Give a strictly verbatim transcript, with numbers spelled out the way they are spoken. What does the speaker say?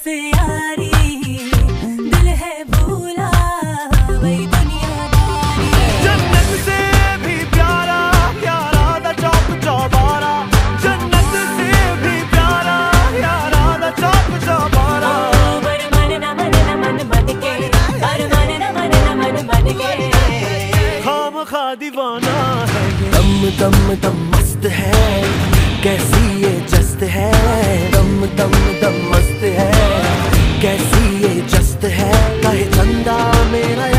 से यारी, दिल है भूला वही दुनियादारी। जन्नत से भी प्यारा यारा दा चौक चौबारा, जन्नत से भी प्यारा यारा दा चौक चौबारा। बर मन न मन न मन बन के, बर मन न मन न मन बन के, खाम खा दीवाना है ये। दम दम दम मस्त है, कैसी ये जस्त है। दम दम दम मस्त है, कैसी ये जस्त है। कहे चंदा मेरा